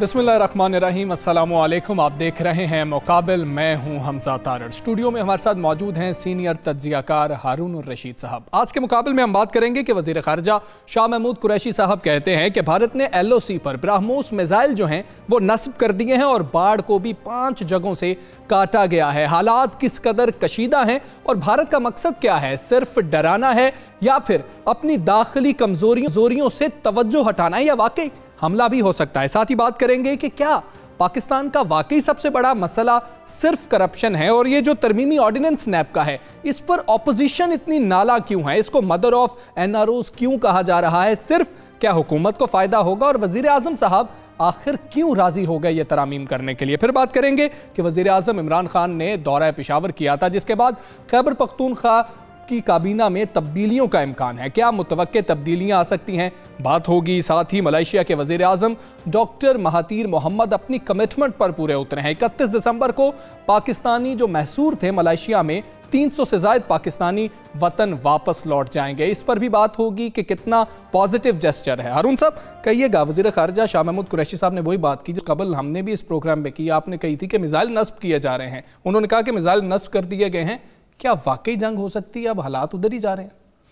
बिस्मिल्लाहिर्रहमानिर्रहीम, अस्सलामु अलैकुम। आप देख रहे हैं मुकाबिल, मैं हूं हमजा तारड़। स्टूडियो में हमारे साथ मौजूद हैं सीनियर तज्जियाकार हारून रशीद साहब। आज के मुकाबिल में हम बात करेंगे कि वज़ीर ख़ारजा शाह महमूद कुरैशी साहब कहते हैं कि भारत ने LOC पर ब्रह्मोस मिसाइल जो हैं वो नस्ब कर दिए हैं और बाढ़ को भी 5 जगहों से काटा गया है। हालात किस कदर कशीदा हैं और भारत का मकसद क्या है? सिर्फ डराना है या फिर अपनी दाखिली कमजोरियों से तवज्जो हटाना है, या वाकई हमला भी हो सकता है? साथ ही बात करेंगे कि क्या पाकिस्तान का वाकई सबसे बड़ा मसला सिर्फ करप्शन है और ये जो तरमीमी ऑर्डिनेंस नैब का है इस पर ऑपोजिशन इतनी नाला क्यों है? इसको मदर ऑफ NROs क्यों कहा जा रहा है? सिर्फ क्या हुकूमत को फायदा होगा? और वजीर आजम साहब आखिर क्यों राजी हो गए ये तरामीम करने के लिए? फिर बात करेंगे कि वजीर आजम इमरान खान ने दौरा पेशावर किया था, जिसके बाद खैबर पख्तूनख्वा की काबीना में तब्दीलियों का इम्कान है। क्या मुतवक्के तब्दीलियां आ सकती हैं? बात होगी। साथ ही मलेशिया के वजीर आजम डॉक्टर महातीर मोहम्मद अपनी कमिटमेंट पर पूरे उतरे हैं। 31 दिसंबर को पाकिस्तानी जो महसूर थे मलेशिया में, 300 से ज़ायद पाकिस्तानी वतन वापस लौट जाएंगे। इस पर भी बात होगी कि कितना पॉजिटिव जेस्चर है। हारून साहब कहिएगा, वज़ीर ख़ारजा शाह महमूद कुरैशी साहब ने वही बात की जो कबल हमने भी इस प्रोग्राम में की। आपने कही थी कि मिसाइल नस्ब किए जा रहे हैं, उन्होंने कहा कि मिसाइल नस्ब कर दिए गए हैं। क्या वाकई जंग हो सकती है? अब हालात उधर ही जा रहे हैं।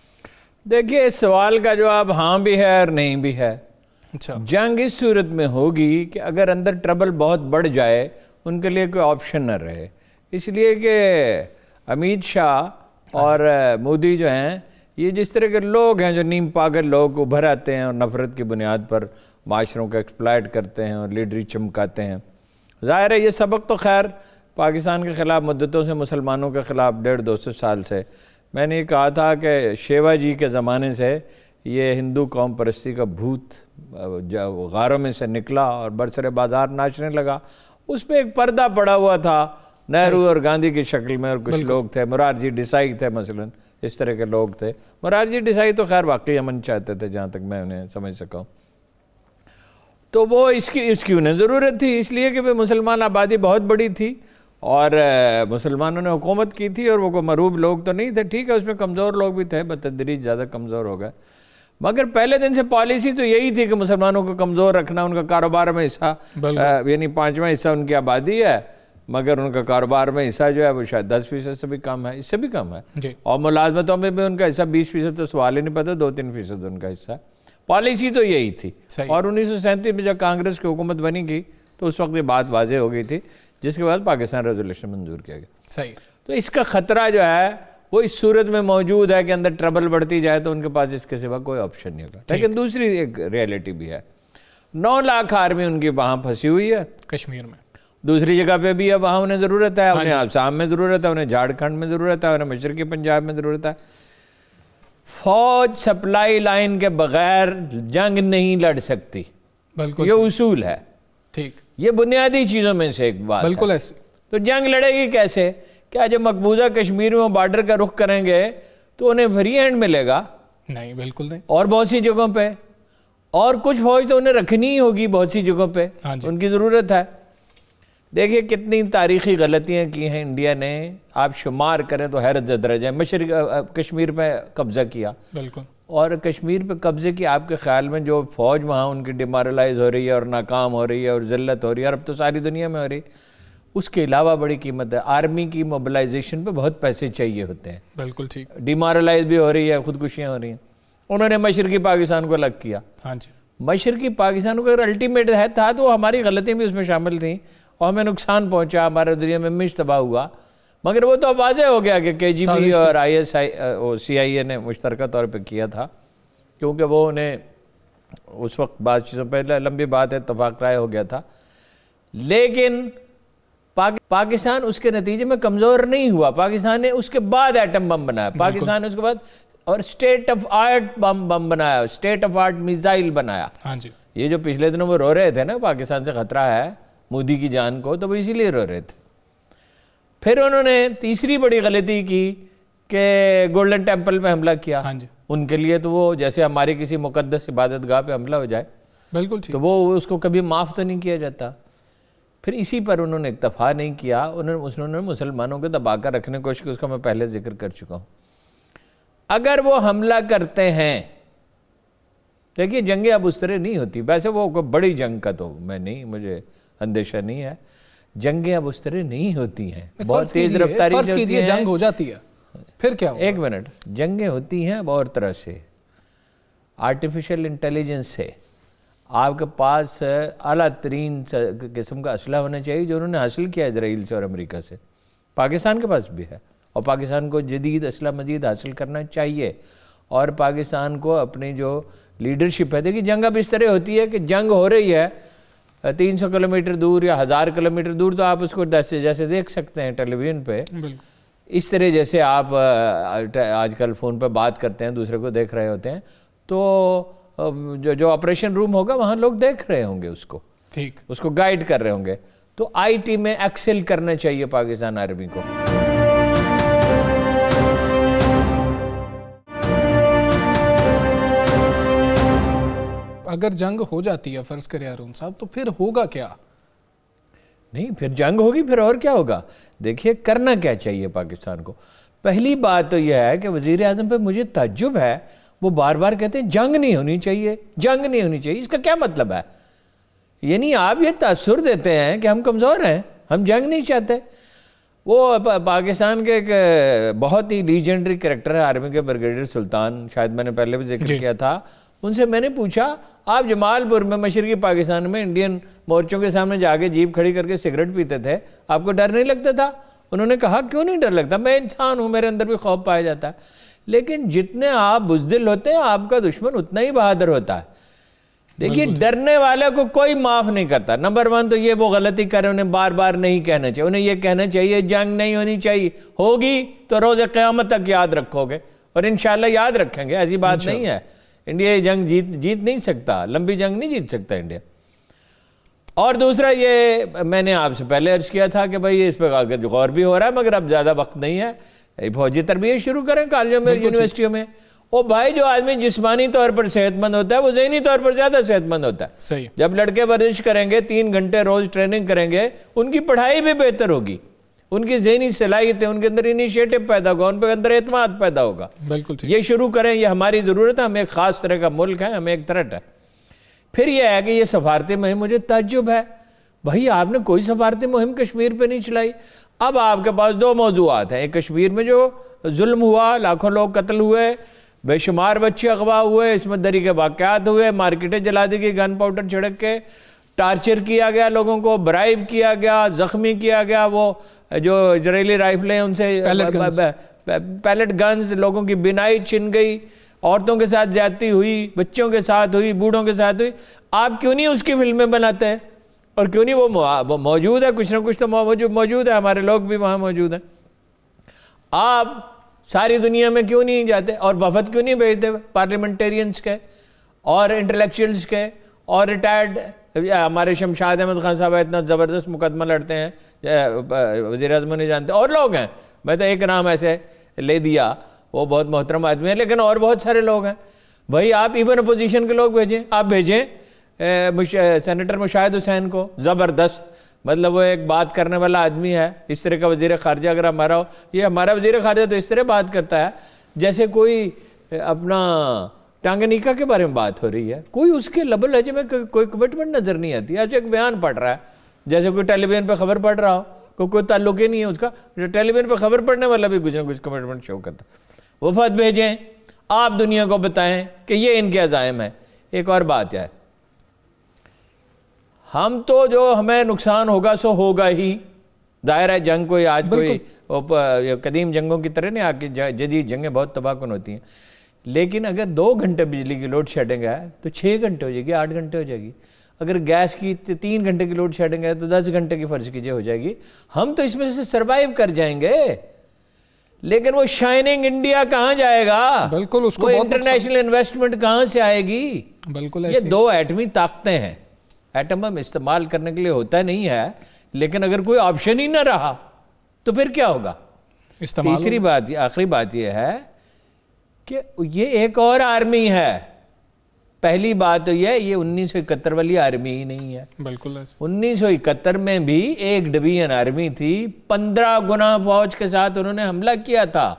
देखिए, इस सवाल का जवाब हाँ भी है और नहीं भी है। अच्छा, जंग इस सूरत में होगी कि अगर अंदर ट्रबल बहुत बढ़ जाए, उनके लिए कोई ऑप्शन न रहे। इसलिए कि अमित शाह और मोदी जो हैं, ये जिस तरह के लोग हैं जो नीम पागल लोग उभर आते हैं और नफरत की बुनियाद पर माशरों को एक्सप्लॉइट करते हैं और लीडरी चमकाते हैं। ज़ाहिर है ये सबक तो खैर पाकिस्तान के ख़िलाफ़ मुद्दतों से, मुसलमानों के ख़िलाफ़ 150-200 साल से, मैंने ये कहा था कि शेवा जी के ज़माने से ये हिंदू कौम परस्ती का भूत गारों में से निकला और बरसरे बाज़ार नाचने लगा। उस पर एक पर्दा पड़ा हुआ था नेहरू और गांधी की शक्ल में, और कुछ लोग थे, मुरारजी देसाई थे मसलन, इस तरह के लोग थे। मुरारजी देसाई तो खैर वाकई अमन चाहते थे, जहाँ तक मैं उन्हें समझ सका हूँ। तो वो इसकी उन्हें ज़रूरत थी, इसलिए कि भाई मुसलमान आबादी बहुत बड़ी थी और मुसलमानों ने हुकूमत की थी और वो मरूब लोग तो नहीं थे। ठीक है, उसमें कमज़ोर लोग भी थे, बतदरीज ज़्यादा कमज़ोर हो गए। मगर पहले दिन से पॉलिसी तो यही थी कि मुसलमानों को कमज़ोर रखना। उनका कारोबार में हिस्सा, यानी 5वां हिस्सा उनकी आबादी है, मगर उनका कारोबार में हिस्सा जो है वो शायद 10% से भी कम है, इससे भी कम है। और मुलाजमतों में भी उनका हिस्सा 20% तो सवाल ही नहीं पता, 2-3% उनका हिस्सा। पॉलिसी तो यही थी। और 1937 में जब कांग्रेस की हुकूमत बनी की तो उस वक्त ये बात वाज़ेह हो गई थी, जिसके बाद पाकिस्तान रेजोल्यूशन मंजूर किया गया। सही। तो इसका ख़तरा जो है वो इस सूरत में मौजूद है कि अंदर ट्रबल बढ़ती जाए तो उनके पास इसके सिवा कोई ऑप्शन नहीं होगा। लेकिन दूसरी एक रियलिटी भी है, 9 लाख आर्मी उनकी वहाँ फंसी हुई है कश्मीर में, दूसरी जगह पे भी है, वहाँ उन्हें ज़रूरत है। उन्हें आसाम में ज़रूरत है, उन्हें झारखंड में ज़रूरत है, उन्हें मशरक़ी पंजाब में ज़रूरत है। फौज सप्लाई लाइन के बगैर जंग नहीं लड़ सकती, बिल्कुल ये उसूल है। ठीक, ये बुनियादी चीज़ों में से एक बात बिल्कुल है। ऐसे। तो जंग लड़ेगी कैसे? क्या जब मकबूजा कश्मीर में बॉर्डर का रुख करेंगे तो उन्हें फ्री हैंड मिलेगा? नहीं, बिल्कुल नहीं। और बहुत सी जगहों पे, और कुछ फौज तो उन्हें रखनी ही होगी बहुत सी जगहों पे, उनकी ज़रूरत है। देखिए कितनी तारीख़ी गलतियाँ की हैं इंडिया ने, आप शुमार करें तो हैरत ज़दरज है। मशरक़ कश्मीर पे कब्ज़ा किया, बिल्कुल, और कश्मीर पे कब्ज़े की आपके ख़्याल में जो फ़ौज वहाँ उनकी डिमोरलाइज हो रही है और नाकाम हो रही है और ज़िल्लत हो रही है, और अब तो सारी दुनिया में हो रही है, उसके अलावा बड़ी कीमत है। आर्मी की मोबिलाइजेशन पे बहुत पैसे चाहिए होते हैं। बिल्कुल ठीक। डिमोरलाइज भी हो रही है, खुदकुशियाँ हो रही हैं। उन्होंने मशरक़ी पाकिस्तान को अलग किया। हाँ जी, मशरक़ी पाकिस्तान को अगर अल्टीमेट है था तो हमारी गलतियाँ भी उसमें शामिल थी और हमें नुकसान पहुँचा, हमारे दुनिया में मिश तबाह हुआ। मगर वो तो अब वाज़ेह हो गया कि KGB और CIA ने मुश्तरका तौर पर किया था, क्योंकि वो उन्हें उस वक्त बात चीज़ों पहले लंबी बात है, इत्तफाक राय हो गया था। लेकिन पाकिस्तान उसके नतीजे में कमज़ोर नहीं हुआ। पाकिस्तान ने उसके बाद एटम बम बनाया, पाकिस्तान ने उसके बाद और स्टेट ऑफ आर्ट बम बनाया, स्टेट ऑफ आर्ट मिसाइल बनाया। हाँ जी, ये जो पिछले दिनों वो रो रहे थे ना पाकिस्तान से ख़तरा है मोदी की जान को, तो वो इसीलिए रो रहे थे। फिर उन्होंने तीसरी बड़ी गलती की कि गोल्डन टेम्पल पे हमला किया। हाँ जी, उनके लिए तो वो जैसे हमारी किसी मुकद्दस इबादत गाह पे हमला हो जाए, बिल्कुल ठीक, तो वो उसको कभी माफ़ तो नहीं किया जाता। फिर इसी पर उन्होंने इत्तफा नहीं किया, उन्होंने मुसलमानों को दबा कर रखने की कोशिश की, उसका मैं पहले जिक्र कर चुका हूँ। अगर वो हमला करते हैं देखिए जंगें अब उस तरह नहीं होती, वैसे वो कोई बड़ी जंग का तो मुझे अंदेशा नहीं है, जंगें अब उस तरह नहीं होती हैं, बहुत तेज रफ्तारी से होती हैं। जंग हो जाती है फिर क्या होगा? एक मिनट, जंगें होती हैं अब और तरह से, आर्टिफिशियल इंटेलिजेंस से। आपके पास आला तरीन किस्म का असला होना चाहिए जो उन्होंने हासिल किया इजराइल से और अमेरिका से, पाकिस्तान के पास भी है, और पाकिस्तान को जदीद असला मजीद हासिल करना चाहिए। और पाकिस्तान को अपनी जो लीडरशिप है, देखिए जंग अब इस तरह होती है कि जंग हो रही है 300 किलोमीटर दूर या 1000 किलोमीटर दूर, तो आप उसको जैसे देख सकते हैं टेलीविजन पे, इस तरह जैसे आप आजकल फ़ोन पे बात करते हैं, दूसरे को देख रहे होते हैं, तो जो ऑपरेशन रूम होगा वहाँ लोग देख रहे होंगे उसको, ठीक, उसको गाइड कर रहे होंगे। तो आईटी में एक्सेल करना चाहिए पाकिस्तान आर्मी को। अगर जंग हो जाती है फर्ज करें अरुण साहब, तो फिर होगा क्या? नहीं, फिर जंग होगी, फिर और क्या होगा? देखिए करना क्या चाहिए पाकिस्तान को। पहली बात तो यह है कि वज़ीर आज़म पे मुझे ताज्जुब है, वो बार बार कहते हैं जंग नहीं होनी चाहिए, जंग नहीं होनी चाहिए। इसका क्या मतलब है? यानी आप ये तासुर देते हैं कि हम कमज़ोर हैं, हम जंग नहीं चाहते। वो पाकिस्तान के एक बहुत ही लीजेंडरी कैरेक्टर है आर्मी के, ब्रिगेडियर सुल्तान, शायद मैंने पहले भी जिक्र किया था। उनसे मैंने पूछा, आप जमालपुर में मशरकी पाकिस्तान में इंडियन मोर्चों के सामने जाके जीप खड़ी करके सिगरेट पीते थे, आपको डर नहीं लगता था? उन्होंने कहा क्यों नहीं डर लगता, मैं इंसान हूँ, मेरे अंदर भी खौफ पाया जाता है। लेकिन जितने आप बुज़दिल होते हैं, आपका दुश्मन उतना ही बहादुर होता है। देखिए डरने वाले को कोई माफ़ नहीं करता। नंबर 1 तो ये वो गलती करे, उन्हें बार बार नहीं कहना चाहिए, उन्हें ये कहना चाहिए जंग नहीं होनी चाहिए, होगी तो रोज़ क़यामत तक याद रखोगे, और इंशाल्लाह याद रखेंगे, ऐसी बात नहीं है। इंडिया ये जंग जीत नहीं सकता, लंबी जंग नहीं जीत सकता इंडिया। और दूसरा ये मैंने आपसे पहले अर्ज किया था कि भाई इस पर गौर भी हो रहा है, मगर अब ज़्यादा वक्त नहीं है, फौजी तरबियत शुरू करें कॉलेजों में, यूनिवर्सिटियों में। ओ भाई, जो आदमी जिस्मानी तौर पर सेहतमंद होता है वो ज़हनी तौर पर ज़्यादा सेहतमंद होता है। सही। जब लड़के वर्जिश करेंगे, 3 घंटे रोज़ ट्रेनिंग करेंगे, उनकी पढ़ाई भी बेहतर होगी, उनकी ज़हनी सलाहियतें, उनके अंदर इनिशिएटिव पैदा होगा, उनके अंदर एतमाद पैदा होगा। बिल्कुल ठीक। ये शुरू करें, ये हमारी ज़रूरत है, हम एक ख़ास तरह का मुल्क है, हमें एक थ्रेट है। फिर यह है कि ये सफारती मुहिम, मुझे ताज्जुब है भाई आपने कोई सफारती मुहिम कश्मीर पे नहीं चलाई। अब आपके पास 2 मौजूआत हैं, एक कश्मीर में जो जुल्म हुआ, लाखों लोग कत्ल हुए, बेशुमार बच्चे अगवा हुए, इसमें दरी के वाक़यात हुए, मार्केटें जला दी गई, गन पाउडर छिड़क के, टार्चर किया गया लोगों को, ब्राइब किया गया, ज़ख्मी किया गया, वो जो इजरायली राइफलें उनसे पैलेट गन्स, लोगों की बिनाई छिन गई, औरतों के साथ ज्यादती हुई, बच्चों के साथ हुई, बूढ़ों के साथ हुई। आप क्यों नहीं उसकी फिल्में बनाते हैं? और क्यों नहीं वो मौजूद है, कुछ ना कुछ तो मौजूद है, हमारे लोग भी वहाँ मौजूद हैं। आप सारी दुनिया में क्यों नहीं जाते और वफद क्यों नहीं भेजते पार्लियामेंटेरियंस के और इंटेलेक्चुअल्स के और रिटायर्ड? हमारे शमशाद अहमद खान साहब इतना ज़बरदस्त मुकदमा लड़ते हैं, वज़ीर-ए-आज़म नहीं जानते, और लोग हैं, मैं तो एक नाम ऐसे ले दिया, वो बहुत मोहतरम आदमी है, लेकिन और बहुत सारे लोग हैं। भाई आप इवन अपोजिशन के लोग भेजें, आप भेजें सेनेटर मुशाहिद हुसैन को, ज़बरदस्त, मतलब वो एक बात करने वाला आदमी है। इस तरह का वज़ीर ख़ारजा अगर हमारा हो, ये हमारा वज़ीर ख़ारजा तो इस तरह बात करता है जैसे कोई अपना टांगनिका के बारे में बात हो रही है, कोई उसके लबल लहजे में कोई कमिटमेंट नज़र नहीं आती। आज एक बयान पढ़ रहा है जैसे कोई टेलीविजन पर खबर पढ़ रहा हो, कोई ताल्लुक ही नहीं है उसका, टेलीविजन पर खबर पढ़ने वाला भी कुछ ना कुछ कमिटमेंट शो करता। वफद भेजें, आप दुनिया को बताएं कि ये इनके अज़ाइम है। एक और बात है, हम तो जो हमें नुकसान होगा सो होगा ही, दायरा है जंग कोई आज कोई कदीम जंगों की तरह नहीं, आके जदीद जंगें बहुत तबाहकुन होती हैं, लेकिन अगर 2 घंटे बिजली की लोड शेडिंग है तो 6 घंटे हो जाएगी, 8 घंटे हो जाएगी। अगर गैस की 3 घंटे की लोड शेडिंग है तो 10 घंटे की फर्ज कीजिए हो जाएगी। हम तो इसमें से सर्वाइव कर जाएंगे, लेकिन वो शाइनिंग इंडिया कहाँ जाएगा? बिल्कुल, उसको इंटरनेशनल इन्वेस्टमेंट कहाँ से आएगी? बिल्कुल, ये 2 एटमी ताकतें हैं, एटम बम इस्तेमाल करने के लिए होता नहीं है, लेकिन अगर कोई ऑप्शन ही ना रहा तो फिर क्या होगा? तीसरी बात, आखिरी बात यह है कि ये एक और आर्मी है। पहली बात तो ये 1971 वाली आर्मी ही नहीं है। बिल्कुल, 1971 में भी एक डिवीजन आर्मी थी, 15 गुना फौज के साथ उन्होंने हमला किया था।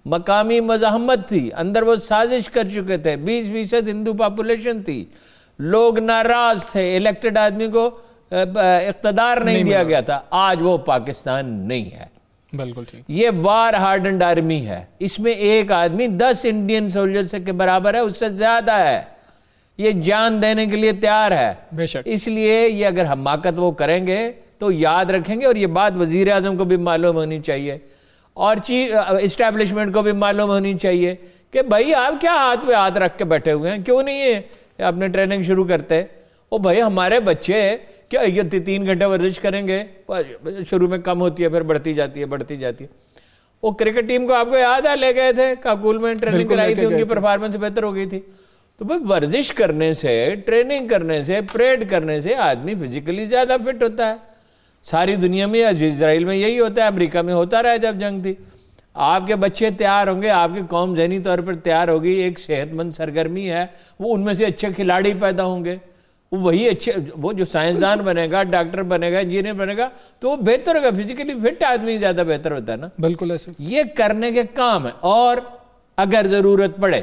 مقامی مزاحمت تھی، اندر وہ سازش کر چکے تھے، 20% ہندو پاپولیشن تھی، لوگ ناراض تھے، الیکٹڈ آدمی کو اقتدار نہیں دیا گیا تھا۔ آج وہ پاکستان نہیں ہے، بالکل ٹھیک۔ یہ وار ہارڈنڈ آرمی ہے، اس میں ایک آدمی 10 انڈین سولجر کے برابر ہے، اس سے زیادہ ہے، یہ جان دینے کے لیے تیار ہے۔ بے شک۔ اس لیے یہ اگر حماقت وہ کریں گے تو یاد رکھیں گے، اور یہ بات وزیر اعظم کو بھی معلوم ہونی چاہیے اور اسٹیبلشمنٹ کو بھی معلوم ہونی چاہیے کہ بھائی آپ کیا ہاتھ پہ ہاتھ رکھ کے بیٹھے ہوئے ہیں، کیوں نہیں یہ اپنے ٹریننگ شروع کرتے؟ او بھائی ہمارے بچے کیا یہ 3 گھنٹے ورزش کریں گے، شروع میں کم ہوتی ہے پھر بڑھتی جاتی ہے۔ وہ کرکٹ ٹیم کو آپ کو یاد ہے لے گئے تھے کاکول میں، ٹریننگ کرائی تھی، ان کی پرفارمنس بہتر ہو گئی تھی۔ تو بھائی ورزش کرنے سے، ٹریننگ کرنے سے، پریڈ کرنے سے آدمی فزیکلی زیادہ فٹ ہوتا ہے۔ ساری دنیا میں، اسرائیل میں یہی ہوتا ہے، امریکہ میں ہوتا رہا جب جنگ تھی۔ آپ کے بچے تیار ہوں گے، آپ کی قوم ذہنی طور پر تیار ہوگی، ایک صحت مند سرگرمی ہے، وہ ان میں سے اچھے کھلاڑی پیدا ہوں گے، وہی اچھے، وہ جو سائنسدان بنے گا، ڈاکٹر بنے گا، انجینئر بنے گا، تو وہ بہتر ہوگا، فزیکلی فٹ آدمی زیادہ بہتر ہوتا ہے نا۔ بالکل ایسے یہ کرنے کے کام ہے، اور اگر ضرورت پڑے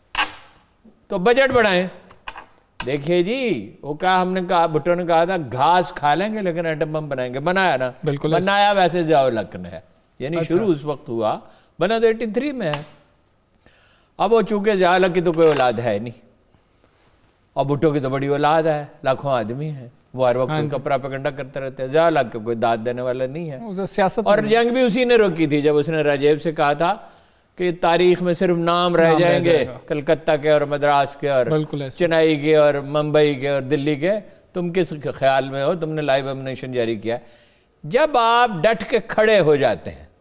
تو بجٹ بڑھائیں۔ دیکھیے جی، وہ کہا، ہم نے کہا، بھٹو نے کہا تھا گھاس کھا لیں گے لیکن ایٹم بم بنائیں گے، بنایا نا؟ بالکل بنایا ویسے ضیاء الحق نے ہے، یعنی شروع اس وقت ہوا، بنا تو 83 میں ہے۔ اب وہ چونکہ ضیاء الحق کی تو کوئی اولاد ہے نہیں، اور بھٹو کی تو بڑی اولاد ہے، لاکھوں آدمی ہیں، وہ ہر وقت ان کا پراپیگنڈا کرتے رہتے ہیں۔ ضیاء الحق کو کوئی داد دینے والا نہیں ہے، سیاست، اور جنگ بھی اسی نے روکی تھی جب اس نے راجیب سے کہا تھا کہ تاریخ میں صرف نام رہ جائیں گے کلکتہ کے اور مدراس کے اور چنئی کے اور ممبئی کے اور دلی کے، تم کس خیال میں ہو؟ تم نے لائیو ایمنیشن جاری کیا۔ جب آپ ڈٹ کے کھڑے ہو جاتے ہیں،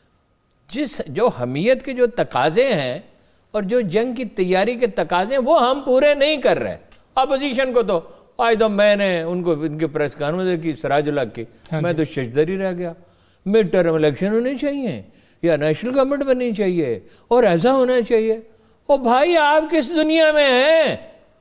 جو حمیت کے جو تقاضے ہیں اور جو جنگ کی تیاری کے تقاضے ہیں وہ ہم پورے نہیں کر رہے، اپوزیشن کو تو آج تو میں نے ان کو ان کے پریس کانفرنس کی، سراج الحق کی، میں تو ششدری رہ گیا، مڈ ٹرم الیکشن ہونے چاہیے یا نیشنل گورنمنٹ بننی چاہیے اور ایسا ہونا چاہیے۔ او بھائی آپ کس دنیا میں ہیں؟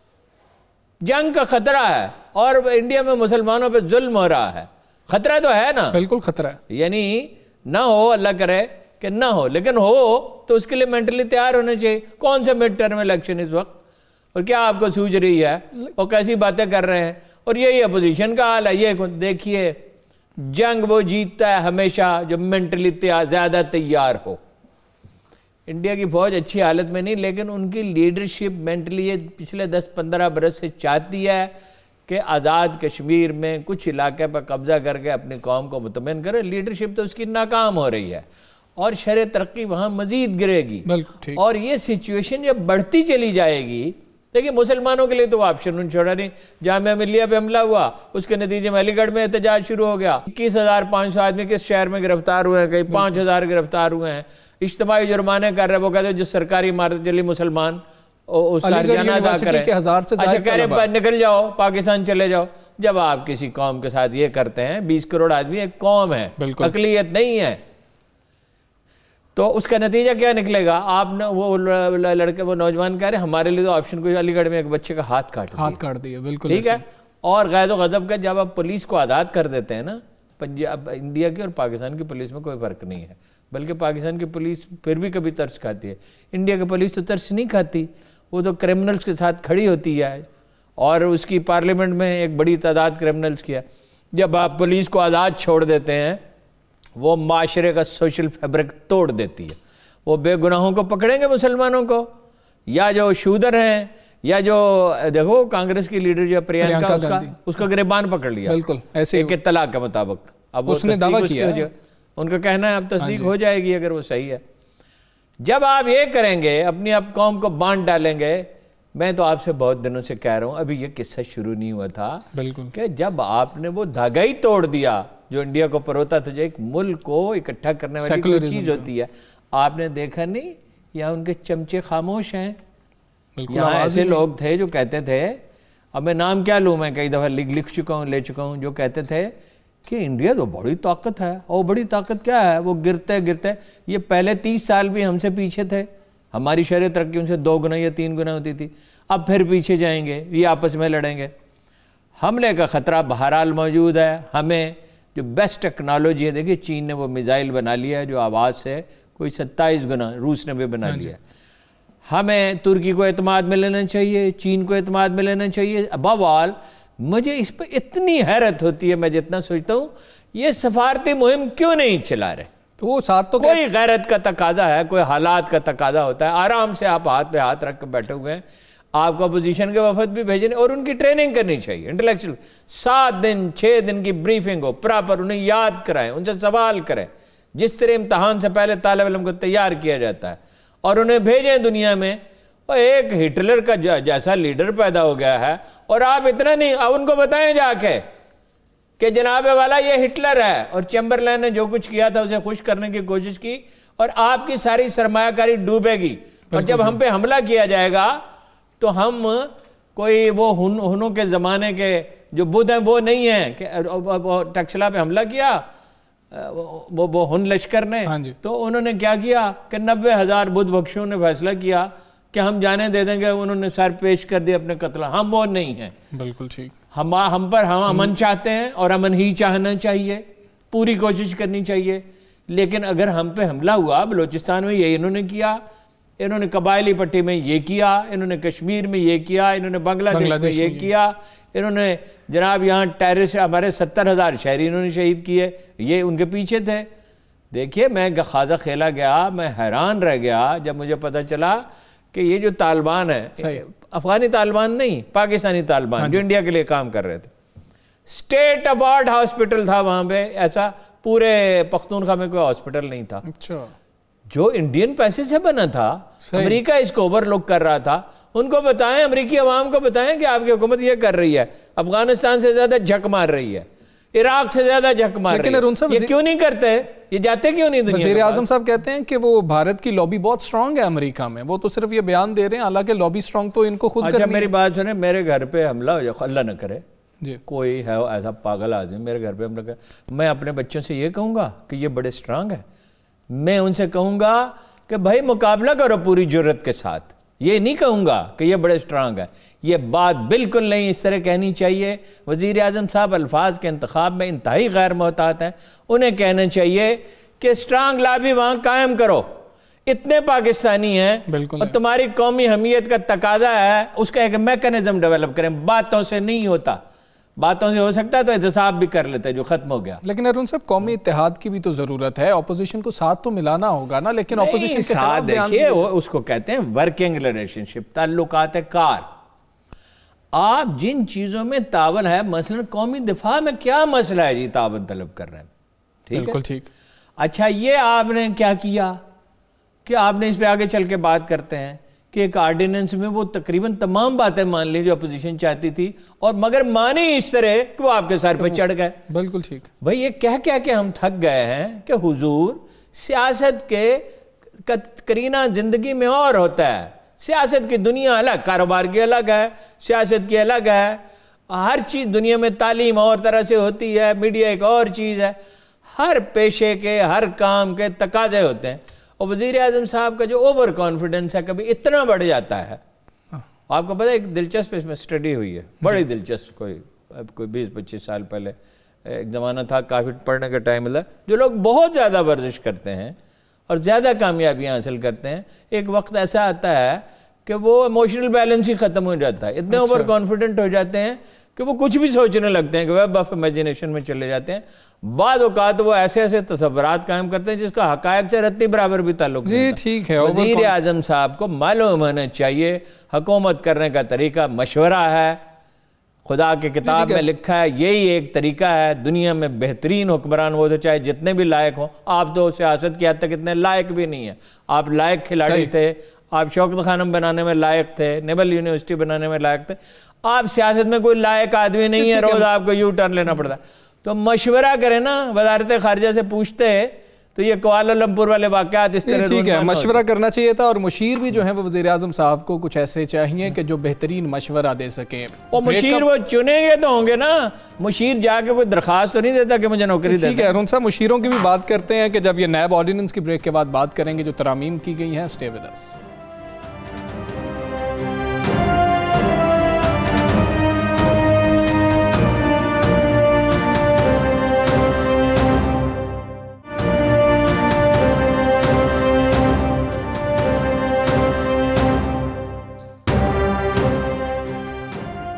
جنگ کا خطرہ ہے اور انڈیا میں مسلمانوں پہ ظلم ہو رہا ہے، خطرہ تو ہے نا؟ بالکل خطرہ ہے، یعنی نہ ہو، اللہ کرے کہ نہ ہو، لیکن ہو تو اس کے لیے مینٹلی تیار ہونے چاہیے۔ کون سے مڈ ٹرم الیکشن اس وقت، اور کیا آپ کو سوچ رہی ہے اور کیسی باتیں کر رہے ہیں؟ اور یہی اپوزیشن کا حال ہے۔ یہ دیکھیے، جنگ وہ جیتتا ہے ہمیشہ جو مینٹلی زیادہ تیار ہو۔ انڈیا کی فوج اچھی حالت میں نہیں، لیکن ان کی لیڈرشپ مینٹلی یہ پچھلے 10-15 برس سے چاہتی ہے کہ آزاد کشمیر میں کچھ علاقے پر قبضہ کر کے اپنی قوم کو مطمئن کرے۔ لیڈرشپ تو اس کی ناکام ہو رہی ہے اور شرح ترقی وہاں مزید گرے گی، اور یہ سچویشن جب بڑھتی چلی جائے گی، دیکھیں مسلمانوں کے لیے تو آپشن چھوڑا نہیں۔ جامعہ ملیہ پہ حملہ ہوا، اس کے نتیجے میں علی گڑھ میں احتجاج شروع ہو گیا، 21,500 آدمی کس شہر میں گرفتار ہوئے ہیں، کہیں 5,000 گرفتار ہوئے ہیں، اجتماعی جرمانے کر رہے ہیں۔ وہ کہتے ہیں جو سرکاری عمارت چلی مسلمان اس کا ہرجانہ ادا کریں، اچھا کہہ رہے نکل جاؤ پاکستان چلے جاؤ۔ جب آپ کسی قوم کے ساتھ یہ کرتے ہیں، 20 کروڑ آدمی ایک قوم ہے، اقلیت نہیں ہے، تو اس کا نتیجہ کیا نکلے گا؟ آپ نے وہ لڑکے، وہ نوجوان کہہ رہے ہیں ہمارے لیے تو آپشن کوئی، علی گڑھ میں ایک بچے کا ہاتھ کاٹ دیا، بالکل ٹھیک ہے۔ اور غیظ و غضب کا جب آپ پولیس کو آزاد کر دیتے ہیں نا، پنجاب انڈیا کی اور پاکستان کی پولیس میں کوئی فرق نہیں ہے، بلکہ پاکستان کی پولیس پھر بھی کبھی ترس کھاتی ہے، انڈیا کی پولیس تو ترس نہیں کھاتی، وہ تو کرمنلز کے ساتھ کھڑی ہوتی ہے، اور اس کی پارلیمنٹ میں ایک بڑی تعداد کرمنلز کی ہے۔ جب آپ پولیس کو آزاد چھوڑ دیتے ہیں، وہ معاشرے کا سوشل فیبرک توڑ دیتی ہے۔ وہ بے گناہوں کو پکڑیں گے مسلمانوں کو، یا جو شودر ہیں، یا جو دیکھو کانگریس کی لیڈر جو پرینکا، اس کا گریبان پکڑ لیا، بالکل ایک اطلاع کے مطابق۔ اب اس نے دعویٰ کیا، ان کا کہنا ہے اب تصدیق ہو جائے گی اگر وہ صحیح ہے۔ جب آپ یہ کریں گے، اپنی اب قوم کو بانٹ ڈالیں گے، میں تو آپ سے بہت دنوں سے کہہ رہا ہوں، ابھی یہ قصہ شروع نہیں ہوا تھا، کہ جب آپ نے وہ دھاگا ہی توڑ دیا جو انڈیا کو پروتا تھا، جو ایک ملک کو اکٹھا کرنے والی کوئی چیز ہوتی ہے، آپ نے دیکھا نہیں؟ یہاں ان کے چمچے خاموش ہیں، یہاں ایسے لوگ تھے جو کہتے تھے، اب میں نام کیا لوں، میں کئی دفعہ لکھ چکا ہوں، لے چکا ہوں، جو کہتے تھے کہ انڈیا تو بڑی طاقت ہے، اور بڑی طاقت کیا ہے، وہ گرتے گرتے، یہ پہلے 30 سال بھی ہم سے پیچھے تھے، ہماری شرح ترقی ان سے 2 گنا یا 3 گنا ہوتی تھی، اب پھر پیچھے جائیں گے، یہ آپس میں لڑیں گے۔ حملے کا خطرہ بہرحال موجود ہے۔ ہمیں جو بیسٹ ٹیکنالوجی ہے، دیکھیے چین نے وہ میزائل بنا لیا ہے جو آواز سے कोई 27 गुना रूस ने भी बना लिया। हमें तुर्की को एतमाद में लेना चाहिए, चीन को एतमाद में लेना चाहिए। अबव ऑल मुझे इस पर इतनी हैरत होती है, मैं जितना सोचता हूँ ये सफारती मुहिम क्यों नहीं चला रहे। तो वो साथ तो कोई गैरत का तकाजा है, कोई हालात का तकाजा होता है। आराम से आप हाथ पे हाथ रख कर बैठे हुए हैं, आपको अपोजिशन के वफद भी भेजने और उनकी ट्रेनिंग करनी चाहिए इंटेलेक्चुअल। 7 दिन 6 दिन की ब्रीफिंग हो, प्रॉपर उन्हें याद कराएं, उनसे सवाल करें, जिस तरह इम्तहान से पहले तालिब इल्म को तैयार किया जाता है, और उन्हें भेजें दुनिया में। और एक हिटलर का जैसा लीडर पैदा हो गया है, और आप इतना नहीं, अब उनको बताएं जाके कि जनाब वाला ये हिटलर है, और चैम्बरलैन ने जो कुछ किया था उसे खुश करने की कोशिश की, और आपकी सारी सरमायाकारी डूबेगी। और जब हम पे हमला किया जाएगा तो हम कोई वो हुनों के ज़माने के जो बुद्ध हैं वो नहीं है कि टक्सला पे हमला किया वो हुन लश्कर ने। तो उन्होंने क्या किया कि 90,000 बुद्ध बख्शियों ने फैसला किया कि हम जाने दे देंगे, उन्होंने सर पेश कर दिया अपने कत्ल। हम वो नहीं हैं। बिल्कुल ठीक। हम अमन चाहते हैं और अमन ही चाहना चाहिए, पूरी कोशिश करनी चाहिए। लेकिन अगर हम पे हमला हुआ, बलूचिस्तान में ये इन्होंने किया, इन्होंने कबायली पट्टी में ये किया, इन्होंने कश्मीर में ये किया, इन्होंने बांग्लादेश में ये किया, इन्होंने जनाब यहाँ टेररिस्ट हमारे 70,000 शहरी इन्होंने शहीद किए, ये उनके पीछे थे। देखिए मैं खाजा खेला गया, मैं हैरान रह गया जब मुझे पता चला कि ये जो तालिबान है, अफगानी तालिबान नहीं, पाकिस्तानी तालिबान जो इंडिया के लिए काम कर रहे थे, स्टेट अवार्ड हॉस्पिटल था वहाँ पे, ऐसा पूरे पख्तूनख्वा में कोई हॉस्पिटल नहीं था। अच्छा। जो इंडियन पैसे से बना था, अमेरिका इसको ओवरलुक कर रहा था। उनको बताएं, अमेरिकी अवाम को बताएं कि आपकी हुकूमत ये कर रही है, अफगानिस्तान से ज्यादा झक मार रही है, इराक से ज्यादा झक मार रही है। ये क्यों नहीं करते? ये जाते क्यों नहीं? वज़ीर आज़म साहब कहते हैं कि वो भारत की लॉबी बहुत स्ट्रांग है अमेरिका में, वो तो सिर्फ ये बयान दे रहे हैं, हालांकि लॉबी स्ट्रांग तो इनको खुद करनी है। मेरी बात सुने, मेरे घर पे हमला हो जाए, अल्लाह न करे, कोई है ऐसा पागल आदमी मेरे घर पे हमला करे, मैं अपने बच्चों से ये कहूँगा कि ये बड़े स्ट्रांग है? मैं उनसे कहूँगा कि भाई मुकाबला करो पूरी जुर्रत के साथ, ये नहीं कहूँगा कि ये बड़े स्ट्रांग है। ये बात बिल्कुल नहीं इस तरह कहनी चाहिए। वज़ीर आज़म साहब अल्फाज के इंतखाब में इंतहाई गैर मोहतात हैं। उन्हें कहना चाहिए कि स्ट्रांग लॉबी वहाँ कायम करो, इतने पाकिस्तानी हैं और तुम्हारी कौमी हमीयत का तकाजा है, उसका एक मैकेनिज्म डेवलप करें। बातों से नहीं होता, बातों से हो सकता है तो एहतसाब भी कर लेते हैं जो खत्म हो गया। लेकिन अरुण साहब कौमी इत्तेहाद की भी तो जरूरत है, ऑपोजिशन को साथ तो मिलाना होगा ना। लेकिन ऑपोजिशन के साथ देखिए उसको कहते हैं वर्किंग रिलेशनशिप, ताल्लुकात कार। आप जिन चीजों में तावन है, मसलन कौमी दिफा में क्या मसला है जी, तावन तलब कर रहे हैं, ठीक है, बिल्कुल ठीक। अच्छा ये आपने क्या किया कि आपने इस पे आगे चल के बात करते हैं कि एक आर्डिनेंस में वो तकरीबन तमाम बातें मान ली जो अपोजिशन चाहती थी, और मगर मानी इस तरह कि वो आपके सर पे चढ़ गए। बिल्कुल ठीक। भाई ये कह के हम थक गए हैं कि हुजूर सियासत के करीना जिंदगी में और होता है। सियासत की दुनिया अलग, कारोबार की अलग है, सियासत की अलग है, हर चीज़ दुनिया में, तालीम और तरह से होती है, मीडिया एक और चीज़ है, हर पेशे के हर काम के तकाजे होते हैं। और वज़ीर आज़म साहब का जो ओवर कॉन्फिडेंस है कभी इतना बढ़ जाता है। आपको पता है एक दिलचस्प इसमें स्टडी हुई है, बड़ी दिलचस्प, कोई 20-25 साल पहले एक ज़माना था, काफ़ी पढ़ने का टाइम मिला, जो लोग बहुत ज़्यादा वर्जिश करते हैं और ज़्यादा कामयाबियाँ हासिल करते हैं, एक वक्त ऐसा आता है कि वो इमोशनल बैलेंस ही ख़त्म हो जाता है, इतने ओवर कॉन्फिडेंट हो जाते हैं कि वो कुछ भी सोचने लगते हैं कि वेब ऑफ इमेजिनेशन में चले जाते हैं। बाद औकात वो ऐसे ऐसे तसव्वुरात कायम करते हैं जिसका हकायक से रत्ती बराबर भी ताल्लुक नहीं है। ठीक है, वज़ीर आज़म साहब को मालूम होना चाहिए हुकूमत करने का तरीका मशवरा है, खुदा के किताब में लिखा है, यही एक तरीका है। दुनिया में बेहतरीन हुक्मरान वो तो चाहे जितने भी लायक हों, आप तो सियासत की हद तक इतने लायक भी नहीं है। आप लायक खिलाड़ी थे, आप शौकत खानम बनाने में लायक थे, नेवल यूनिवर्सिटी बनाने में लायक थे, आप सियासत में कोई लायक आदमी नहीं है, रोज आपको यू टर्न लेना पड़ता है। तो मशवरा करें ना, वज़ारत ख़ारिजा से पूछते तो ये कुआलालंपुर वाले वाक़यात इस तरह ठीक है, मशवरा करना चाहिए था। और मुशीर भी जो है वो वज़ीर आज़म साहब को कुछ ऐसे चाहिए कि जो बेहतरीन मशवरा दे सकें। और मुशीर वो चुनेंगे तो होंगे ना, मुशीर जाके कोई दरखास्त तो नहीं देता कि मुझे नौकरी दे। ठीक है अरुण साहब, मुशीरों की भी बात करते हैं कि जब ये नैब ऑर्डिनेंस की ब्रेक के बाद बात करेंगे जो तरामीम की गई हैं। Stay with us.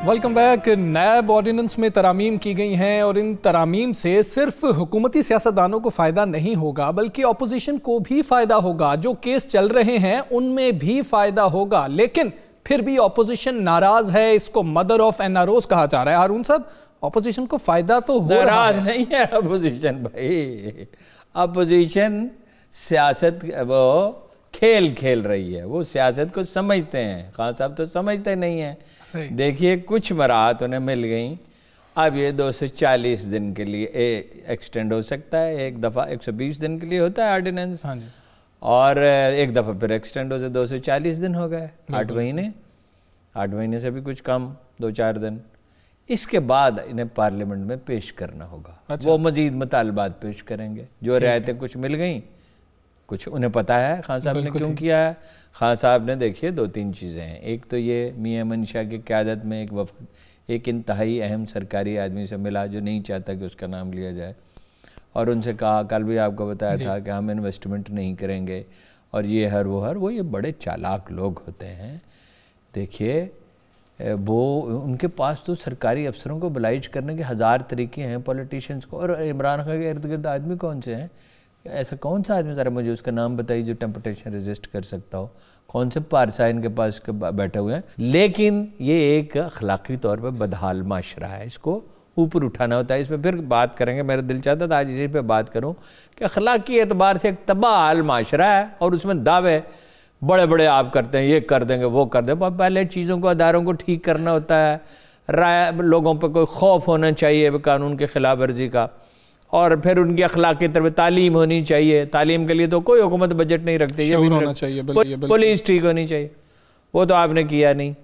Welcome back. NAB ordinance में तरामीम की गई हैं और इन तरामीम से सिर्फ हुकूमती सियासतदानों को फ़ायदा नहीं होगा बल्कि अपोजिशन को भी फ़ायदा होगा। जो केस चल रहे हैं उनमें भी फ़ायदा होगा, लेकिन फिर भी अपोजिशन नाराज़ है। इसको मदर ऑफ एनआरओज कहा जा रहा है। हारून साहब, अपोजिशन को फ़ायदा तो हो रहा है। नहीं है अपोजिशन भाई, अपोजिशन सियासत वो खेल खेल रही है, वो सियासत को समझते हैं। खान साहब तो समझते नहीं हैं। देखिए, कुछ बरात उन्हें मिल गई, अब ये 240 दिन के लिए एक्सटेंड हो सकता है। एक दफ़ा 120 दिन के लिए होता है ऑर्डिनेंस, और एक दफ़ा फिर एक्सटेंड हो से 240 दिन हो गए, 8 महीने। 8 महीने से भी कुछ कम, 2-4 दिन। इसके बाद इन्हें पार्लियामेंट में पेश करना होगा। अच्छा। वो मजीद मुतालबात पेश करेंगे। जो रियायतें कुछ मिल गई, कुछ उन्हें पता है खान साहब ने क्यों किया है। खान साहब ने, देखिए, 2-3 चीज़ें हैं। एक तो ये मियां अमन शाह की क़यादत में एक वफद एक इंतहाई अहम सरकारी आदमी से मिला जो नहीं चाहता कि उसका नाम लिया जाए, और उनसे कहा, कल भी आपको बताया था कि हम इन्वेस्टमेंट नहीं करेंगे और ये हर वो ये बड़े चालाक लोग होते हैं। देखिए, वो उनके पास तो सरकारी अफसरों को ब्लाइज करने के 1000 तरीके हैं पॉलिटिशियंस को। और इमरान खान के इर्द गिर्द आदमी कौन से हैं? ऐसा कौन सा आदमी, ज़रा मुझे उसका नाम बताइए, जो टेम्पटेशन रेजिस्ट कर सकता हो। कौन से पारसा इनके पास बैठे हुए हैं। लेकिन ये एक अखलाकी तौर पर बदहाल माशरा है, इसको ऊपर उठाना होता है। इस पर फिर बात करेंगे। मेरा दिल चाहता था आज इसी पे बात करूं कि अखलाकी एतबार से एक तबाह माशरा है, और उसमें दावे बड़े बड़े आप करते हैं, ये कर देंगे, वो कर देंगे। पहले चीज़ों को, अदारों को ठीक करना होता है। राय लोगों पर कोई खौफ होना चाहिए कानून के खिलाफ वर्जी का, और फिर उनकी अखलाकी तरफ तालीम होनी चाहिए। तालीम के लिए तो कोई हुकूमत बजट नहीं रखती, ये भी होना चाहिए। पुलिस ठीक होनी चाहिए, वो तो आपने किया नहीं,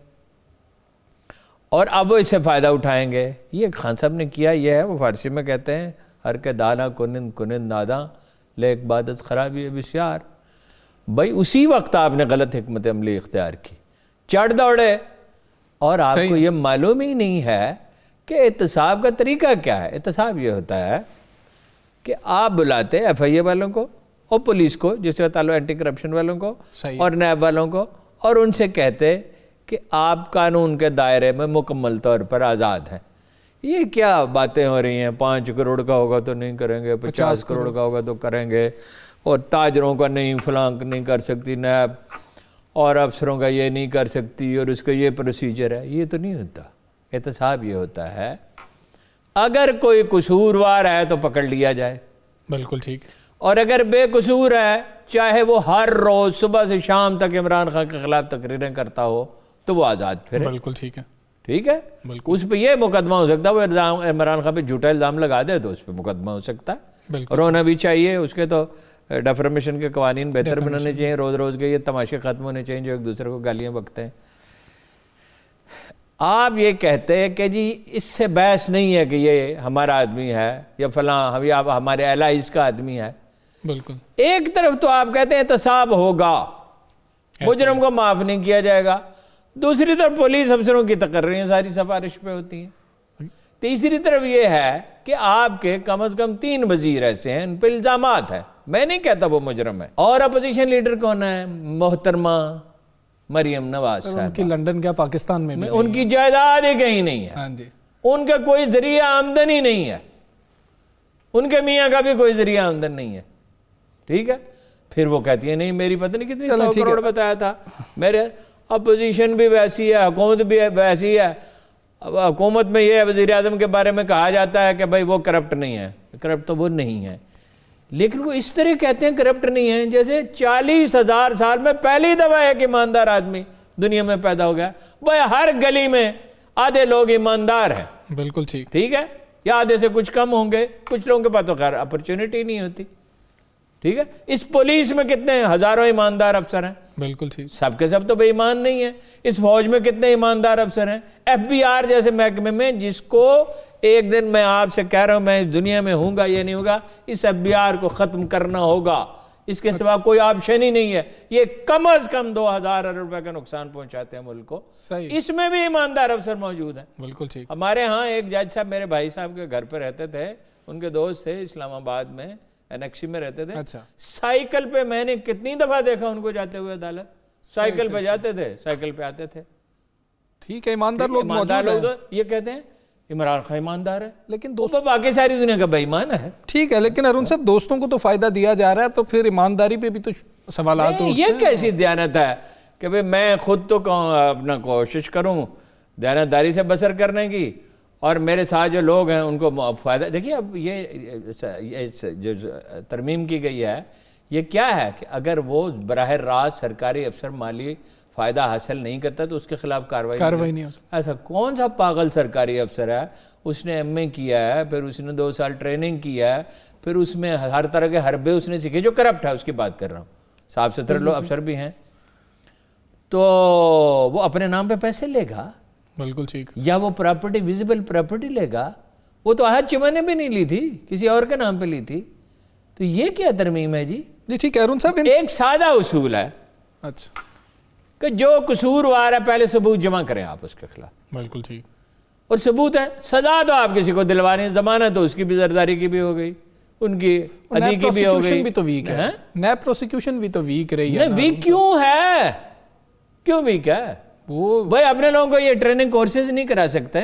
और अब वो इससे फ़ायदा उठाएंगे। ये खान साहब ने किया, ये है, वो फारसी में कहते हैं, हर के दाना कुनिंद कुनिंद नादा लेक बादत खराबी है बिस्यार। भाई, उसी वक्त आपने गलत हिकमत अमली इख्तियार की, चढ़ दौड़े, और आपको ये मालूम ही नहीं है कि एहतसाब का तरीका क्या है। एहतसाब ये होता है कि आप बुलाते FIA वालों को और पुलिस को, जिसका ताल्लुक एंटी करप्शन वालों को और नैब वालों को, और उनसे कहते कि आप कानून के दायरे में मुकम्मल तौर पर आज़ाद हैं। ये क्या बातें हो रही हैं? 5 करोड़ का होगा तो नहीं करेंगे, 50 करोड़ का होगा तो करेंगे, और ताजरों का नहीं, फलांक नहीं कर सकती नैब, और अफसरों का ये नहीं कर सकती, और उसका ये प्रोसीजर है। ये तो नहीं होता। एहतसाब ये होता है, अगर कोई कसूरवार है तो पकड़ लिया जाए, बिल्कुल ठीक, और अगर बेकसूर है, चाहे वो हर रोज सुबह से शाम तक इमरान खान के खिलाफ तकरीरें करता हो, तो वो आज़ाद फिरे। बिल्कुल ठीक है, ठीक है। उस पर यह मुकदमा हो सकता है, वो इल्ज़ाम इमरान खान पे झूठा इल्ज़ाम लगा दे तो उस पर मुकदमा हो सकता है, और होना भी चाहिए। उसके तो डेफर्मेशन के कवानीन बेहतर बनाने चाहिए। रोज़ रोज़ के ये तमाशे ख़त्म होने चाहिए जो एक दूसरे को गालियाँ बकते हैं। आप ये कहते हैं कि जी इससे बहस नहीं है कि ये हमारा आदमी है या फलां हम या हमारे एलाइज का आदमी है। बिल्कुल। एक तरफ तो आप कहते हैं एहतसाब होगा, मुजरम को माफ़ नहीं किया जाएगा, दूसरी तरफ पुलिस अफसरों की तकर्रियाँ सारी सिफारिश पे होती हैं। तीसरी तरफ ये है कि आपके कम अज़ कम 3 वजीर ऐसे हैं, उन पर इल्ज़ामात हैं। मैं नहीं कहता वो मुजरम है। और अपोजिशन लीडर कौन है? मोहतरमा मरियम नवाज साहब। उनकी लंदन क्या पाकिस्तान में भी उनकी जायदाद ही कहीं नहीं है। हाँ जी। उनका कोई जरिया आमदनी नहीं है, उनके मियाँ का भी कोई जरिया आमदन नहीं है। ठीक है। फिर वो कहती है नहीं मेरी पत्नी कितनी 100 करोड़ बताया था। मेरे अपोजिशन भी वैसी है, हुकूमत भी वैसी है। अब हुकूमत में ये वज़ीर आज़म के बारे में कहा जाता है कि भाई वो करप्ट नहीं है। करप्ट तो वो नहीं है, लेकिन वो इस तरह कहते हैं करप्ट नहीं है जैसे 40,000 साल में पहली दफा एक ईमानदार आदमी दुनिया में पैदा हो गया। भाई हर गली में आधे लोग ईमानदार हैं। बिल्कुल ठीक। ठीक है, या आधे से कुछ कम होंगे, कुछ लोगों के पास तो खैर अपॉर्चुनिटी नहीं होती। ठीक है। इस पुलिस में कितने हजारों ईमानदार अफसर हैं। बिल्कुल ठीक। सबके सब तो बेईमान नहीं है। इस फौज में कितने ईमानदार अफसर हैं। FBR जैसे महकमे में, जिसको एक दिन मैं आपसे कह रहा हूं मैं इस दुनिया में हूंगा ये नहीं होगा, इस FBR को खत्म करना होगा, इसके सिवा कोई ऑप्शन ही नहीं है। ये कम अज कम 2000 अरब रुपए का नुकसान पहुंचाते हैं मुल्क को। सही। इसमें भी ईमानदार अफसर मौजूद हैं। बिल्कुल ठीक। हमारे यहाँ एक जज साहब मेरे भाई साहब के घर पे रहते थे, उनके दोस्त थे, इस्लामाबाद में एनेक्सी में रहते थे। अच्छा। साइकिल पे मैंने कितनी दफा देखा उनको जाते हुए अदालत। साइकिल पे जाते थे, साइकिल पे आते थे। ٹھیک ہے، ایماندار لوگ موجود ہیں، یہ کہتے ہیں عمران خان ایماندار ہے، لیکن دوستوں باقی ساری دنیا کا بے ایمان ہے. ٹھیک ہے، لیکن ارون صاحب دوستوں کو تو فائدہ دیا جا رہا ہے، تو پھر ایمانداری پہ بھی تو سوالات یہ کیسی دیانت ہے کہ بھئی میں خود تو اپنا کوشش کروں دیانتداری سے بسر کرنے کی، اور میرے ساتھ جو لوگ ہیں ان کو فائدہ. دیکھیے اب یہ جو ترمیم کی گئی ہے یہ کیا ہے کہ اگر وہ براہ راست سرکاری افسر مالی فائدہ حاصل نہیں کرتا تو اس کے خلاف کارروائی نہیں ہو سکتی. ایسا کون سا پاگل سرکاری افسر ہے، اس نے ایم اے کیا ہے، پھر اس نے 2 سال ٹریننگ کیا ہے، پھر اس میں ہر طرح کے حربے اس نے سیکھے، جو کرپٹ ہے اس کی بات کر رہا ہوں، صاف ستھرے لوگ افسر بھی ہیں، تو وہ اپنے نام پہ پیسے لے گا؟ بالکل ٹھیک. یا وہ پراپرٹی ویزیبل پراپرٹی لے گا؟ وہ تو آج چمنے بھی نہیں لی تھی، کسی اور کے نام پہ لی تھی. تو یہ کیا ترمیم ہے جی؟ ٹھیک ہے ارون صاحب، ایک سادہ اصول ہے اچھا کہ جو قصوروار ہے پہلے ثبوت جمع کریں آپ اس کے خلاف. بالکل ٹھیک. اور ثبوت ہے، سزا تو آپ کسی کو دلوانی، ضمانت تو اس کی بھی زرداری کی بھی ہو گئی، ان کی ادی کی بھی ہو گئی. بھی تو ویک ہے، نیب پروسیکیوشن بھی تو ویک رہی ہے. ویک کیوں ہے؟ کیوں ویک ہے؟ وہ بھائی اپنے لوگوں کو یہ ٹریننگ کورسز نہیں کرا سکتے،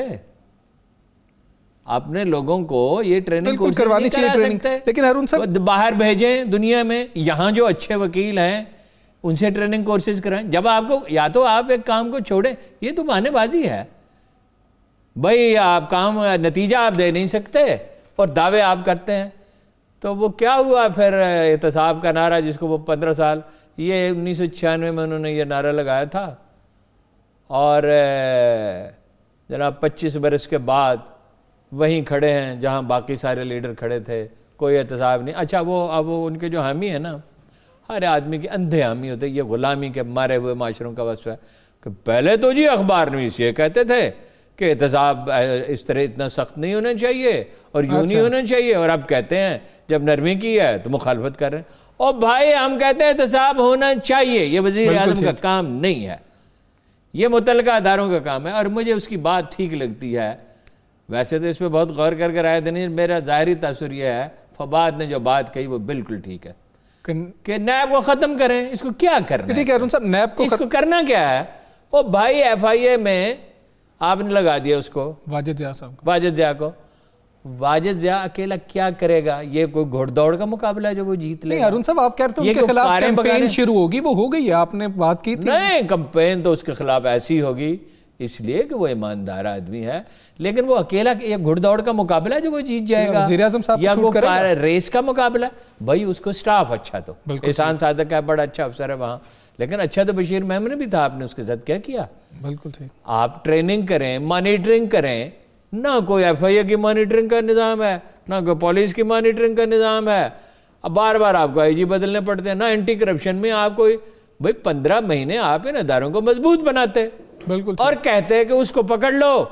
اپنے لوگوں کو یہ ٹریننگ کورسز کرانی چاہیے، لیکن ارون صاحب باہر بھیجیں دنیا میں، یہاں جو اچھے وکیل ہیں ان سے ٹریننگ کورسز کرائیں. جب آپ کو یا تو آپ ایک کام کو چھوڑیں، یہ تو بہانے بازی ہے بھائی، آپ کام نتیجہ آپ دے نہیں سکتے اور دعوے آپ کرتے ہیں. تو وہ کیا ہوا پھر احتساب کا نعرہ، جس کو وہ 15 سال، یہ 1996 میں انہوں نے یہ نعرہ لگایا تھا، اور جناب 25 برس کے بعد وہیں کھڑے ہیں جہاں باقی سارے لیڈر کھڑے تھے، کوئی احتساب نہیں. اچھا وہ اب ان کے جو حامی ہیں نا، ہر آدمی کے اندھے حامی ہوتے، یہ غلامی کے مارے ہوئے معاشروں کا وصف ہے کہ پہلے تو جی اخبار نویس یہ کہتے تھے کہ احتساب اس طرح اتنا سخت نہیں ہونا چاہیے اور یوں نہیں ہونا چاہیے، اور اب کہتے ہیں جب نرمی کی ہے تو مخالفت کر رہے ہیں. اور بھائی ہم کہتے ہیں احتساب ہونا چاہیے، یہ وزیر اعظم کا کام نہیں ہے، یہ متعلقہ اداروں کا کام ہے. اور مجھے اس کی بات ٹھیک لگتی ہے، ویسے تو اس پہ بہت غور کر کے رائے دینی، میرا ظاہری تاثر یہ ہے فواد نے جو بات کہی وہ بالکل ٹھیک ہے کہ نیب کو ختم کریں. اس کو کیا کرنا ہے؟ ٹھیک ہے ارون صاحب، نیب کو اس کو کرنا کیا ہے؟ وہ بھائی ایف آئی اے میں آپ نے لگا دیا اس کو، واجد ضیاء صاحب، واجد ضیاء کو. واجد ضیاء اکیلا کیا کرے گا؟ یہ کوئی گھوڑ دوڑ کا مقابلہ ہے جو وہ جیت لے گا؟ ارون صاحب آپ کہتے ہیں ان کے خلاف کیمپین شروع ہوگی، وہ ہو گئی ہے، آپ نے بات کی تھی. نہیں، کیمپین تو اس کے خلاف ایسی ہوگی اس لیے کہ وہ ایماندار آدمی ہے، لیکن وہ اکیلا یہ گھڑ دوڑ کا مقابلہ ہے جو وہ جیت جائے گا، وزیر اعظم صاحب یا وہ ریس کا مقابلہ. بھائی اس کو سٹاف اچھا، تو احسان صادق کا بڑا اچھا افسر ہے وہاں، لیکن اچھا تو بشیر میمن بھی تھا، آپ نے اس کے ساتھ کیا کیا؟ بالکل ٹھیک. آپ ٹریننگ کریں، مانیٹرنگ کریں. نہ کوئی ایف آئی اے کی مانیٹرنگ کا نظام ہے، نہ کوئی پولیس کی مانیٹرنگ کا نظام ہے. اب بار بار آپ کو آئی جی بدلنے پڑتے ہیں. نہ اینٹی کرپشن میں آپ کو بھائی 15 مہینے آپ ان اداروں کو مضبوط بناتے بالکل اور کہتے ہیں کہ اس کو پکڑ لو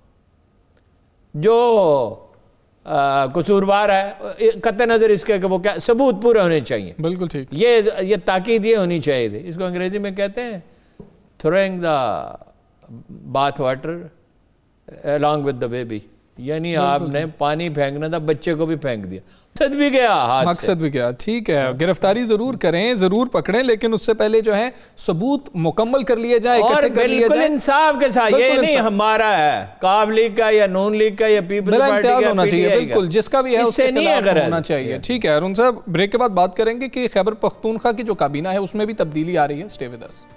جو قصوروار ہے، قطع نظر اس کے کہ وہ کیا ثبوت پورے ہونے چاہیے. بالکل ٹھیک. یہ تاکید یہ ہونی چاہیے تھی. اس کو انگریزی میں کہتے ہیں throwing the bath water along with the baby، یعنی آپ نے پانی پھینکنا تھا، بچے کو بھی پھینک دیا، مقصد بھی گیا، مقصد بھی گیا. ٹھیک ہے، گرفتاری ضرور کریں، ضرور پکڑیں، لیکن اس سے پہلے جو ہے ثبوت مکمل کر لیے جائیں، اور بالکل انصاف کے ساتھ. یہ نہیں ہمارا ہے قاف لیگ کا یا نون لیگ کا یا پیپلز پارٹی کا، ہونا چاہیے. بالکل جس کا بھی ہے اس سے خلاف ہونا چاہیے. ٹھیک ہے ارون صاحب، بریک کے بعد بات کریں گے کہ خیبر پختونخوا کی جو کابینہ ہے اس میں بھی تبدیلی آ رہی ہے. Stay with us.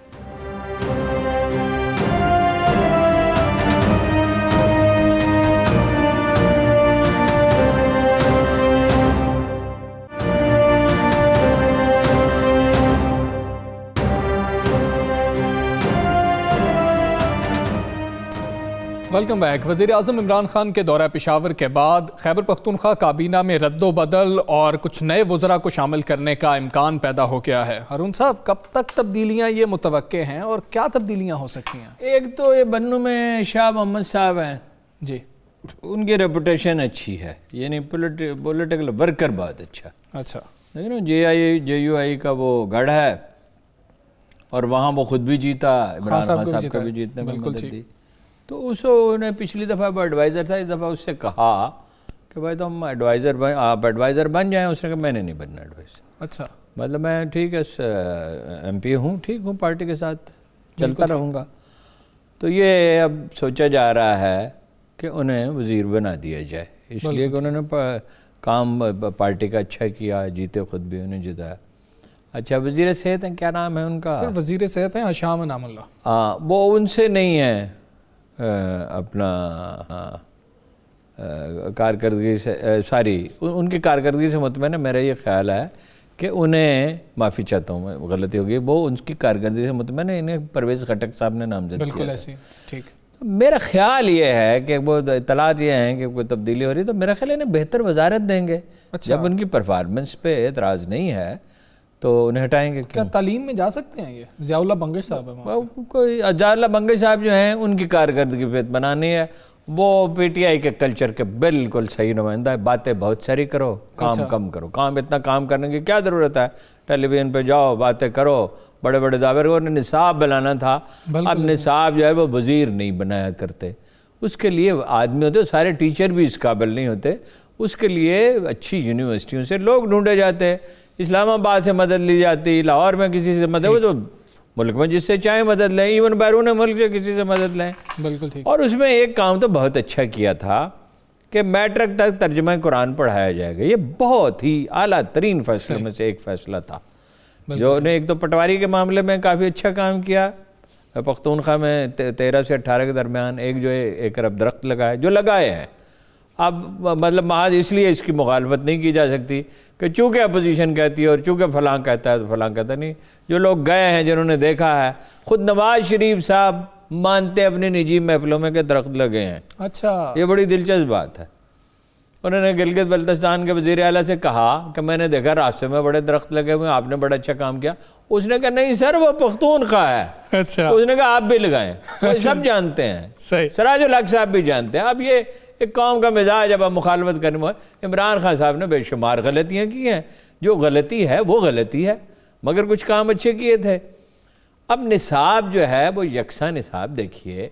Welcome back. وزیر اعظم عمران خان کے دورہ پشاور کے بعد خیبر پختونخوا کابینہ میں رد و بدل اور کچھ نئے وزراء کو شامل کرنے کا امکان پیدا ہو گیا ہے. ارون صاحب کب تک تبدیلیاں یہ متوقع ہیں اور کیا تبدیلیاں ہو سکتی ہیں؟ ایک تو یہ بنو میں شاہ محمد صاحب ہیں جی، ان کی ریپوٹیشن اچھی ہے، یعنی پولیٹیکل ورکر بہت اچھا. اچھا، لیکن جے یو آئی کا وہ گڑھ ہے اور وہاں وہ خود بھی جیتا، عمران خان صاحب کا بھی جیتنے میں مدد دی. تو اس نے پچھلی دفعہ وہ ایڈوائزر تھا، اس دفعہ اس سے کہا کہ بھائی تم آپ ایڈوائزر بن جائیں. اس نے کہا میں نے نہیں بننا ایڈوائزر. اچھا، مطلب میں ٹھیک ہے ایم پی ہوں، ٹھیک ہوں، پارٹی کے ساتھ چلتا رہوں گا. تو یہ اب سوچا جا رہا ہے کہ انہیں وزیر بنا دیا جائے، اس لیے کہ انہوں نے کام پارٹی کا اچھا کیا، جیتے خود بھی انہیں جتایا۔ اچھا وزیر صحت ہیں، کیا نام ہے ان کا؟ وزیر صحت ہیں ہشام انعام اللہ۔ ہاں وہ ان سے نہیں ہے اپنا کارکردگی سے ان کی کارکردگی سے مطمئن ہے۔ میرا یہ خیال ہے کہ انہیں، معافی چاہتا ہوں میں غلطی ہوگی، وہ ان کی کارکردگی سے مطمئن ہے، انہیں پرویز خٹک صاحب نے نامزد کیا۔ بالکل ایسی، ٹھیک۔ میرا خیال یہ ہے کہ وہ اطلاعات یہ ہیں کہ کوئی تبدیلی ہو رہی ہے، تو میرا خیال انہیں بہتر وزارت دیں گے۔ جب ان کی پرفارمنس پہ اعتراض نہیں ہے تو انہیں ہٹائیں گے۔ کیا تعلیم میں جا سکتے ہیں یہ؟ ضیاء اللہ بنگش صاحب ہیں، کوئی ضیاء اللہ بنگش صاحب جو ہیں ان کی کارکردگی پہ بنانی ہے۔ وہ پی ٹی آئی کے کلچر کے بالکل صحیح نمائندہ ہے۔ باتیں بہت ساری کرو، کام کم کرو۔ اتنا کام کرنے کی کیا ضرورت ہے؟ ٹیلی ویژن پہ جاؤ، باتیں کرو، بڑے بڑے دعوے کرو۔ انہیں نصاب بنانا تھا، اب نصاب جو ہے وہ وزیر نہیں بنایا کرتے۔ اس کے لیے آدمی ہوتے، سارے ٹیچر بھی اس قابل نہیں ہوتے۔ اس کے لیے اچھی یونیورسٹیوں سے لوگ ڈھونڈے جاتے، اسلام آباد سے مدد لی جاتی، لاہور میں کسی سے مدد، وہ تو ملک میں جس سے چاہیں مدد لیں، ایون بیرون ملک سے کسی سے مدد لیں۔ بالکل ٹھیک۔ اور اس میں ایک کام تو بہت اچھا کیا تھا کہ میٹرک تک ترجمہ قرآن پڑھایا جائے گا۔ یہ بہت ہی اعلیٰ ترین فیصلے میں سے ایک فیصلہ تھا، جو نے ایک تو پٹواری کے معاملے میں کافی اچھا کام کیا۔ پختونخوا میں 13 سے 18 کے درمیان ایک جو ایک ارب درخت لگائے، جو لگائے ہیں۔ اب مطلب محض اس لیے اس کی مخالفت نہیں کی جا سکتی کہ چونکہ اپوزیشن کہتی ہے اور چونکہ فلاں کہتا ہے تو فلاں کہتا نہیں۔ جو لوگ گئے ہیں، جنہوں نے دیکھا ہے، خود نواز شریف صاحب مانتے اپنی نجی محفلوں میں کہ درخت لگے ہیں۔ اچھا، یہ بڑی دلچسپ بات ہے۔ انہوں نے گلگت بلتستان کے وزیر اعلیٰ سے کہا کہ میں نے دیکھا راستے میں بڑے درخت لگے ہوئے ہیں، آپ نے بڑا اچھا کام کیا۔ اس نے کہا نہیں سر، وہ پختونخوا ہے۔ اچھا، اس نے کہا آپ بھی لگائیں، وہ سب جانتے ہیں، صحیح۔ سراج الحق صاحب بھی جانتے ہیں۔ اب یہ ایک قوم کا مزاج، جب آپ مخالفت کرنے میں، عمران خان صاحب نے بے شمار غلطیاں کی ہیں۔ جو غلطی ہے وہ غلطی ہے، مگر کچھ کام اچھے کیے تھے۔ اب نصاب جو ہے وہ یکساں نصاب، دیکھیے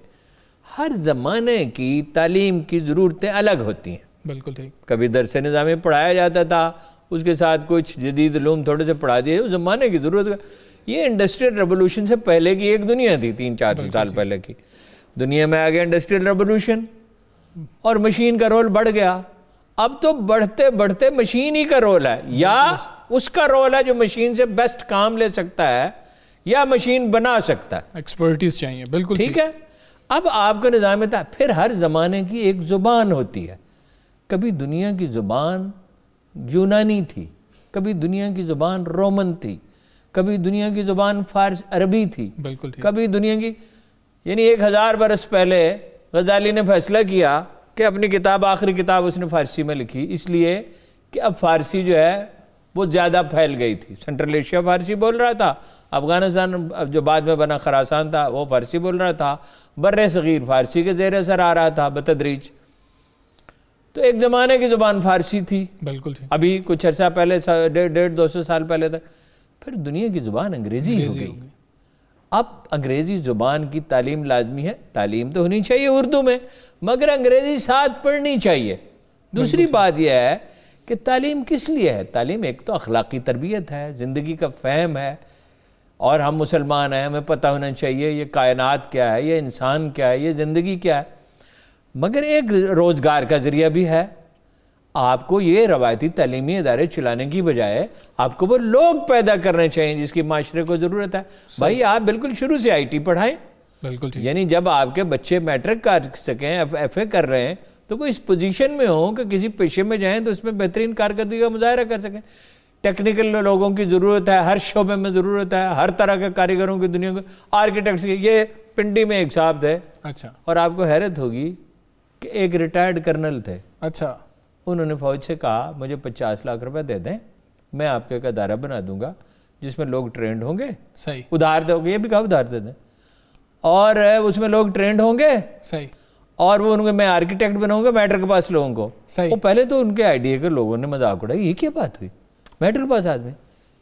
ہر زمانے کی تعلیم کی ضرورتیں الگ ہوتی ہیں۔ بالکل ٹھیک۔ کبھی درس نظامی پڑھایا جاتا تھا، اس کے ساتھ کچھ جدید علوم تھوڑے سے پڑھا دیے، اس زمانے کی ضرورت۔ یہ انڈسٹریل ریولوشن سے پہلے کی ایک دنیا تھی، 300-400 سال پہلے کی دنیا میں آ گیا انڈسٹریل ریولوشن، اور مشین کا رول بڑھ گیا۔ اب تو بڑھتے بڑھتے مشین ہی کا رول ہے، یا اس کا رول ہے جو مشین سے بیسٹ کام لے سکتا ہے یا مشین بنا سکتا ہے۔ ایکسپرٹیز چاہیے، بالکل ٹھیک ہے۔ اب آپ کا نظام تھا، پھر ہر زمانے کی ایک زبان ہوتی ہے۔ کبھی دنیا کی زبان یونانی تھی، کبھی دنیا کی زبان رومن تھی، کبھی دنیا کی زبان فارس عربی تھی، بالکل ٹھیک۔ کبھی دنیا کی، یعنی 1000 برس پہلے غزالی نے فیصلہ کیا کہ اپنی کتاب، آخری کتاب اس نے فارسی میں لکھی، اس لیے کہ اب فارسی جو ہے وہ زیادہ پھیل گئی تھی۔ سنٹرل ایشیا فارسی بول رہا تھا، افغانستان جو بعد میں بنا خراسان تھا وہ فارسی بول رہا تھا، بر صغیر فارسی کے زیر اثر آ رہا تھا بتدریج۔ تو ایک زمانے کی زبان فارسی تھی، بالکل ٹھیک۔ ابھی کچھ عرصہ پہلے، 150-200 سال پہلے تک پھر دنیا کی زبان انگریزی ہو گئی۔ اب انگریزی زبان کی تعلیم لازمی ہے، تعلیم تو ہونی چاہیے اردو میں، مگر انگریزی ساتھ پڑھنی چاہیے۔ دوسری بات یہ ہے کہ تعلیم کس لیے ہے؟ تعلیم ایک تو اخلاقی تربیت ہے، زندگی کا فہم ہے، اور ہم مسلمان ہیں، ہمیں پتہ ہونا چاہیے یہ کائنات کیا ہے، یہ انسان کیا ہے، یہ زندگی کیا ہے۔ مگر ایک روزگار کا ذریعہ بھی ہے۔ آپ کو یہ روایتی تعلیمی ادارے چلانے کی بجائے آپ کو وہ لوگ پیدا کرنے چاہیے جس کی معاشرے کو ضرورت ہے۔ بھائی آپ بالکل شروع سے آئی ٹی پڑھائیں، بالکل ٹھیک، یعنی جب آپ کے بچے میٹرک کر سکیں، ایف اے کر رہے ہیں، تو وہ اس پوزیشن میں ہوں کہ کسی پیشے میں جائیں تو اس میں بہترین کارکردگی کا مظاہرہ کر سکیں۔ ٹیکنیکل لوگوں کی ضرورت ہے، ہر شعبے میں ضرورت ہے، ہر طرح کے کاریگروں کی دنیا کو، آرکیٹیکٹس کی۔ یہ پنڈی میں ایک صاحب تھے، اچھا، اور آپ کو حیرت ہوگی کہ ایک ریٹائرڈ کرنل تھے، اچھا، انہوں نے فوج سے کہا مجھے 50 لاکھ روپے دے دیں، میں آپ کے ایک ادارہ بنا دوں گا جس میں لوگ ٹرینڈ ہوں گے، صحیح، ادھار دو گے، یہ بھی کہا ادھار دے دیں، اور اس میں لوگ ٹرینڈ ہوں گے، صحیح، اور وہ ان کو میں آرکیٹیکٹ بناؤں گا میٹر کے پاس لوگوں کو، صحیح۔ وہ پہلے تو ان کے آئیڈیا کے لوگوں نے مذاق اڑائی، یہ کیا بات ہوئی، میٹر کے پاس آدمی،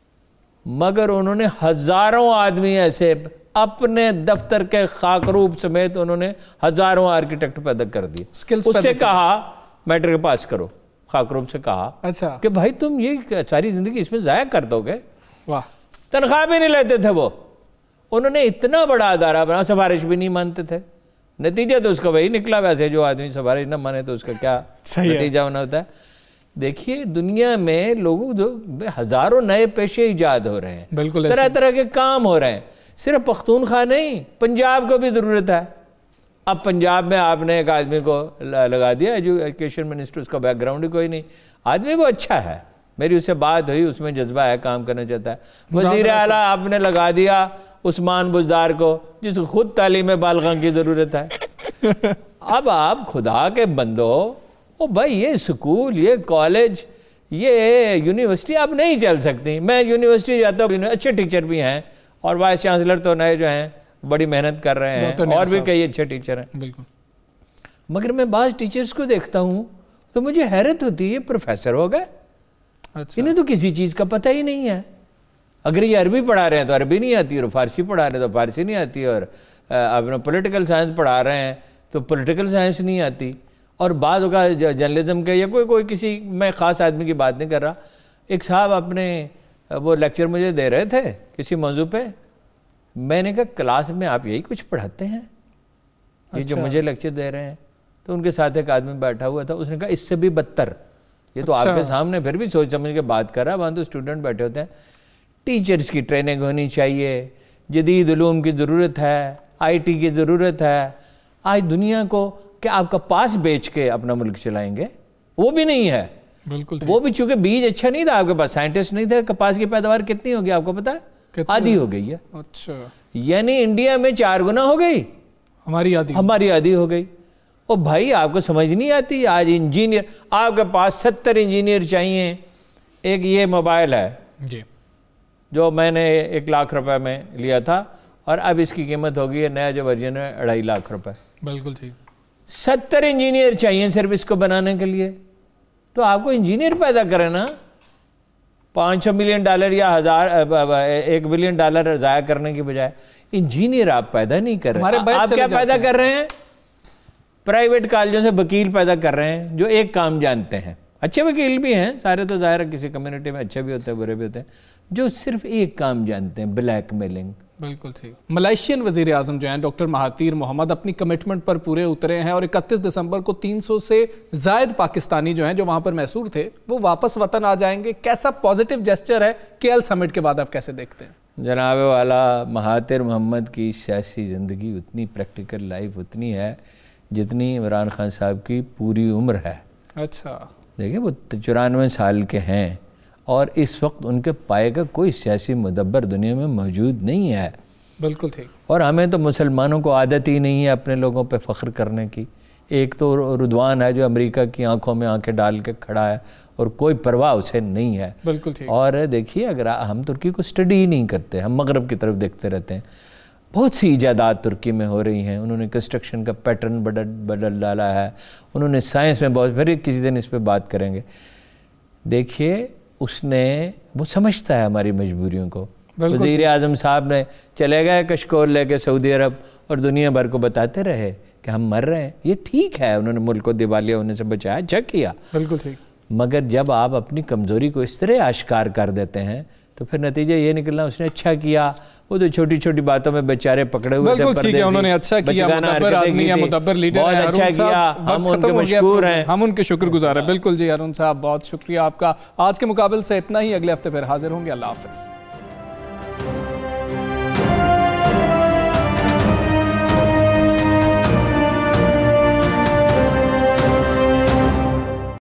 مگر انہوں نے ہزاروں آدمی ایسے اپنے دفتر کے خاکروب سمیت انہوں نے ہزاروں آرکیٹیکٹ پیدا کر دیے۔ اس سے کہا میٹر کے پاس کرو، خاکروب سے کہا اچھا کہ بھائی تم یہ ساری زندگی اس میں ضائع کر دو گے، واہ، تنخواہ بھی نہیں لیتے تھے وہ، انہوں نے اتنا بڑا ادارہ بنا، سفارش بھی نہیں مانتے تھے، نتیجہ تو اس کا وہی نکلا. ویسے جو آدمی سفارش نہ مانے تو اس کا کیا نتیجہ ہونا ہوتا ہے. دیکھیے دنیا میں لوگوں ہزاروں نئے پیشے ایجاد ہو رہے ہیں, بالکل طرح طرح کے کام ہو رہے ہیں. صرف پختونخوا نہیں, پنجاب کو بھی ضرورت ہے. اب پنجاب میں آپ نے ایک آدمی کو لگا دیا ایجوکیشن منسٹر, اس کا بیک گراؤنڈ ہی کوئی نہیں. آدمی وہ اچھا ہے, میری اس سے بات ہوئی, اس میں جذبہ ہے, کام کرنا چاہتا ہے. وزیر اعلیٰ آپ نے لگا دیا عثمان بزدار کو, جس کو خود تعلیم بالغاں کی ضرورت ہے. اب آپ خدا کے بندو, او بھائی یہ سکول, یہ کالج, یہ یونیورسٹی اب نہیں چل سکتی. میں یونیورسٹی جاتا ہوں, اچھے ٹیچر بھی ہیں, اور وائس چانسلر تو نئے جو ہیں بڑی محنت کر رہے ہیں, اور بھی کئی اچھے ٹیچر ہیں. بالکل. مگر میں بعض ٹیچرز کو دیکھتا ہوں تو مجھے حیرت ہوتی ہے, پروفیسر ہو گئے, انہیں تو کسی چیز کا پتہ ہی نہیں ہے. اگر یہ عربی پڑھا رہے ہیں تو عربی نہیں آتی, اور فارسی پڑھا رہے ہیں تو فارسی نہیں آتی, اور اپنا پولیٹیکل سائنس پڑھا رہے ہیں تو پولیٹیکل سائنس نہیں آتی. اور بعض کا جرنلزم کے یا کوئی کسی, میں خاص آدمی کی بات نہیں کر رہا, ایک صاحب اپنے وہ لیکچر مجھے دے رہے تھے کسی موضوع پہ. میں نے کہا کلاس میں آپ یہی کچھ پڑھاتے ہیں, یہ جو مجھے لیکچر دے رہے ہیں؟ تو ان کے ساتھ ایک آدمی بیٹھا ہوا تھا, اس نے کہا اس سے بھی بدتر. یہ تو آپ کے سامنے پھر بھی سوچ سمجھ کے بات کر رہا ہے, وہاں تو اسٹوڈنٹ بیٹھے ہوتے ہیں. ٹیچرز کی ٹریننگ ہونی چاہیے, جدید علوم کی ضرورت ہے, آئی ٹی کی ضرورت ہے. آج دنیا کو کہ آپ کا پاس بیچ کے اپنا ملک چلائیں گے, وہ بھی نہیں ہے. بالکل. وہ بھی چونکہ بیج اچھا نہیں تھا آپ کے پاس, سائنٹسٹ نہیں تھے. کپاس کی پیداوار کتنی ہوگی آپ کو پتا ہے؟ آدھی ہو گئی ہے. اچھا, یعنی انڈیا میں 4 گنا ہو گئی, ہماری آدھی ہو گئی. اور بھائی آپ کو سمجھ نہیں آتی, آج انجینئر آپ کے پاس 70 انجینئر چاہیے. ایک یہ موبائل ہے جی, جو میں نے 1 لاکھ روپے میں لیا تھا, اور اب اس کی قیمت ہوگی ہے نیا جو ورژن ہے 2.5 لاکھ روپے. بالکل ٹھیک. 70 انجینئر چاہیے صرف اس کو بنانے کے لیے. تو آپ کو انجینئر پیدا کریں نا, $500 ملین یا 1 بلین ڈالر ضائع کرنے کی بجائے انجینئر آپ پیدا نہیں کر رہے ہیں. آپ کیا پیدا کر رہے ہیں؟ پرائیویٹ کالجوں سے وکیل پیدا کر رہے ہیں جو ایک کام جانتے ہیں. اچھے وکیل بھی ہیں سارے, تو ظاہر ہے کسی کمیونٹی میں اچھے بھی ہوتے ہیں برے بھی ہوتے ہیں, جو صرف ایک کام جانتے ہیں, بلیک میلنگ. بالکل ٹھیک. ملائیشین وزیر اعظم جو ہیں ڈاکٹر مہاتیر محمد اپنی کمٹمنٹ پر پورے اترے ہیں, اور 31 دسمبر کو 300 سے زائد پاکستانی جو ہیں جو وہاں پر محصور تھے وہ واپس وطن آ جائیں گے. کیسا پازیٹیو جیسچر ہے KL سمٹ کے بعد, آپ کیسے دیکھتے ہیں؟ جناب والا مہاتیر محمد کی سیاسی زندگی اتنی پریکٹیکل لائف اتنی ہے جتنی عمران خان صاحب کی پوری عمر ہے. اچھا. دیکھیں وہ 94 سال کے ہیں, اور اس وقت ان کے پائے کا کوئی سیاسی مدبر دنیا میں موجود نہیں ہے. بالکل ٹھیک. اور ہمیں تو مسلمانوں کو عادت ہی نہیں ہے اپنے لوگوں پہ فخر کرنے کی. ایک تو رضوان ہے جو امریکہ کی آنکھوں میں آنکھیں ڈال کے کھڑا ہے, اور کوئی پرواہ اسے نہیں ہے. بالکل ٹھیک. اور دیکھیے اگر ہم ترکی کو اسٹڈی ہی نہیں کرتے, ہم مغرب کی طرف دیکھتے رہتے ہیں. بہت سی ایجادات ترکی میں ہو رہی ہیں, انہوں نے کنسٹرکشن کا پیٹرن بدل ڈالا ہے, انہوں نے سائنس میں بہت, پھر کسی دن اس پہ بات کریں گے. دیکھیے اس نے, وہ سمجھتا ہے ہماری مجبوریوں کو. وزیر اعظم صاحب نے چلے گئے کشکول لے کے سعودی عرب, اور دنیا بھر کو بتاتے رہے کہ ہم مر رہے ہیں. یہ ٹھیک ہے, انہوں نے ملک کو دیوالیہ ہونے سے بچایا, اچھا کیا. بالکل ٹھیک. مگر جب آپ اپنی کمزوری کو اس طرح آشکار کر دیتے ہیں تو پھر نتیجہ یہ نکلنا اس نے اچھا کیا. وہ تو چھوٹی چھوٹی باتوں میں بیچارے پکڑے ہوئے تھے. بالکل ٹھیک ہے, انہوں نے اچھا کیا, مدبر آدمی ہے, مدبر لیڈر ہے, بہت اچھا کیا, ہم ان کے مشکور ہیں, ہم ان کے شکر گزار ہیں. بالکل جی ارون صاحب, بہت شکریہ آپ کا. آج کے مقابل سے اتنا ہی, اگلے ہفتے پھر حاضر ہوں گے. اللہ حافظ.